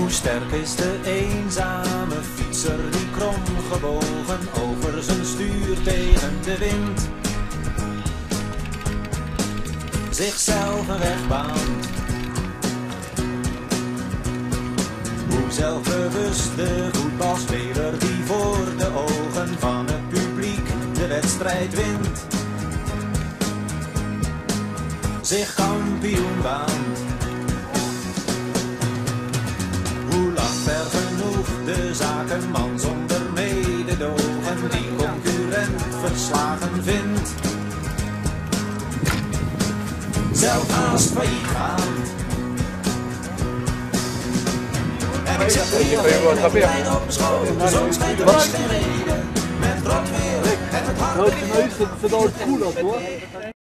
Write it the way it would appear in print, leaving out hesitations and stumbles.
Hoe sterk is de eenzame fietser die kromgebogen over zijn stuur tegen de wind zichzelf een weg baant. Hoe zelfbewust de voetbalspeler die voor de ogen van het publiek de wedstrijd wint zich kampioen baant. Hoe lacht ver genoeg de zakenman zonder mededogen die concurrent verslagen vindt, zelf haast failliet gaat. En ik zit hier op mijn op school, de zon schijnt er was geen reden, met rotweer en het hart.